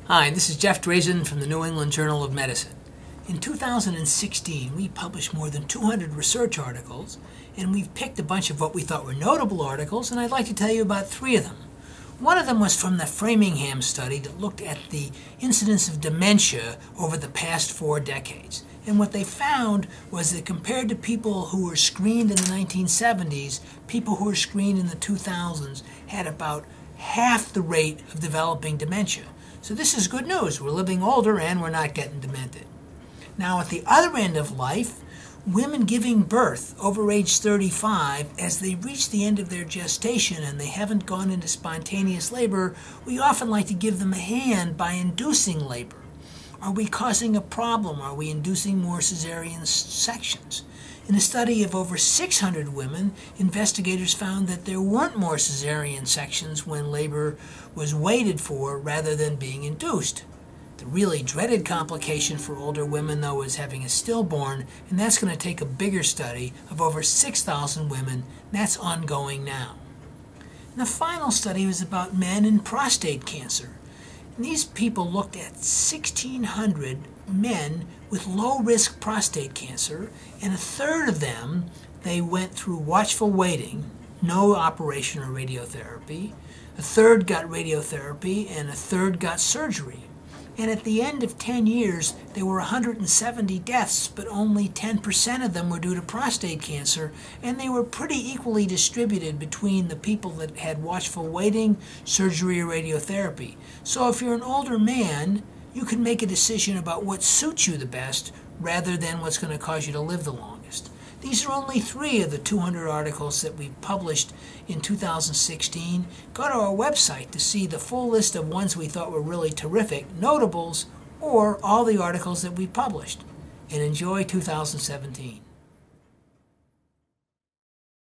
Hi, this is Jeff Drazen from the New England Journal of Medicine. In 2016, we published more than 200 research articles, and we've picked a bunch of what we thought were notable articles, and I'd like to tell you about 3 of them. One of them was from the Framingham study that looked at the incidence of dementia over the past 4 decades. And what they found was that compared to people who were screened in the 1970s, people who were screened in the 2000s had about half the rate of developing dementia. So this is good news. We're living older and we're not getting demented. Now at the other end of life, women giving birth over age 35, as they reach the end of their gestation and they haven't gone into spontaneous labor, we often like to give them a hand by inducing labor. Are we causing a problem? Are we inducing more cesarean sections? In a study of over 600 women, investigators found that there weren't more cesarean sections when labor was waited for rather than being induced. The really dreaded complication for older women, though, is having a stillborn, and that's going to take a bigger study of over 6,000 women. That's ongoing now. And the final study was about men and prostate cancer. And these people looked at 1,600 men with low-risk prostate cancer, and a third of them, they went through watchful waiting, no operation or radiotherapy. A third got radiotherapy, and a third got surgery. And at the end of 10 years, there were 170 deaths, but only 10% of them were due to prostate cancer, and they were pretty equally distributed between the people that had watchful waiting, surgery, or radiotherapy. So if you're an older man, you can make a decision about what suits you the best rather than what's going to cause you to live the longest. These are only 3 of the 200 articles that we published in 2016. Go to our website to see the full list of ones we thought were really terrific, notables, or all the articles that we published. And enjoy 2017.